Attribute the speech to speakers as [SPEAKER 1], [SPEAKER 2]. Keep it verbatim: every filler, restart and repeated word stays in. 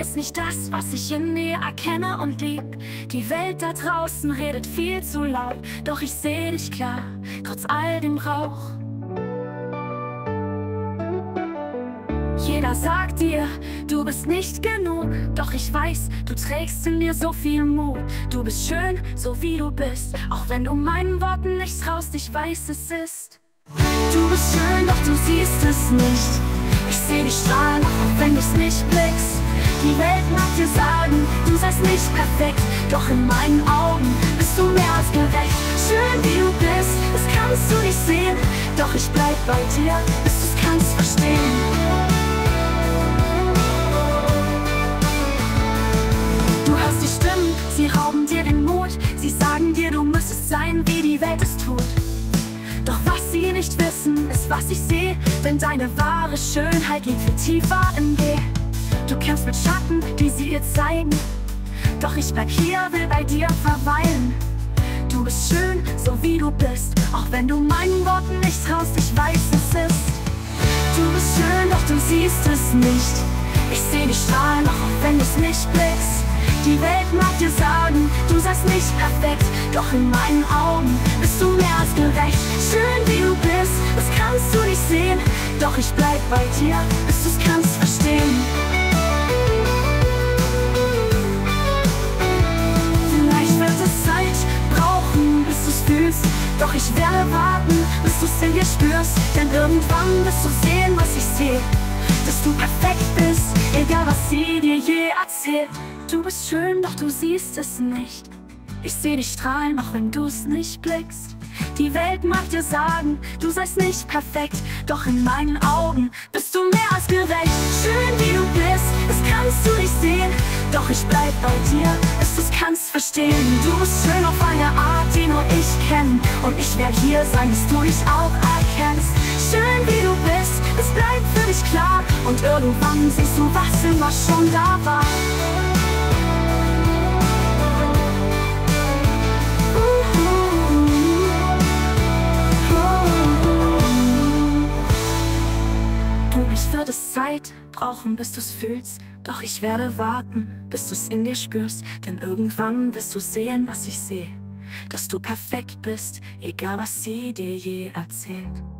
[SPEAKER 1] bist nicht das, was ich in mir erkenne und lieb. Die Welt da draußen redet viel zu laut, doch ich seh dich klar, trotz all dem Rauch. Jeder sagt dir, du bist nicht genug, doch ich weiß, du trägst in dir so viel Mut. Du bist schön, so wie du bist, auch wenn du meinen Worten nicht traust, ich weiß, es ist. Du bist schön, doch du siehst es nicht. Ich seh dich strahlen, auch wenn du's nicht blickst. Die Welt mag dir sagen, du seist nicht perfekt, doch in meinen Augen bist du mehr als gerecht. Schön wie du bist, das kannst du nicht sehen, doch ich bleib bei dir, bis du's kannst verstehen. Die Stimmen, sie rauben dir den Mut. Sie sagen dir, du müsstest sein, wie die Welt es tut. Doch was sie nicht wissen, ist, was ich sehe. Denn deine wahre Schönheit liegt viel tiefer in dir. Du kämpfst mit Schatten, die sie dir zeigen, doch ich bleib hier, will bei dir verweilen. Du bist schön, so wie du bist, auch wenn du meinen Worten nicht traust, ich weiß, es ist. Du bist schön, doch du siehst es nicht. Ich seh dich strahlen, auch wenn du's nicht blickst. Die Welt mag dir sagen, du seist nicht perfekt, doch in meinen Augen bist du mehr als gerecht. Schön wie du bist, das kannst du nicht sehen, doch ich bleib bei dir, bis du's kannst verstehen. Vielleicht wird es Zeit brauchen, bis du's fühlst, doch ich werde warten, bis du's in dir spürst. Denn irgendwann wirst du sehen, was ich sehe, dass du perfekt bist, egal was sie dir je erzählt. Du bist schön, doch du siehst es nicht. Ich seh dich strahlen, auch wenn du's nicht blickst. Die Welt mag dir sagen, du seist nicht perfekt, doch in meinen Augen bist du mehr als gerecht. Schön wie du bist, das kannst du nicht sehen, doch ich bleib bei dir, bis du's kannst verstehen. Du bist schön auf eine Art, die nur ich kenn, und ich werd hier sein, bis du dich auch erkennst. Schön wie du bist, es bleibt für dich klar, und irgendwann siehst du, was immer schon da war. Wird es Zeit brauchen, bis du's fühlst, doch ich werde warten, bis du's in dir spürst. Denn irgendwann wirst du sehen, was ich sehe, dass du perfekt bist, egal was sie dir je erzählt.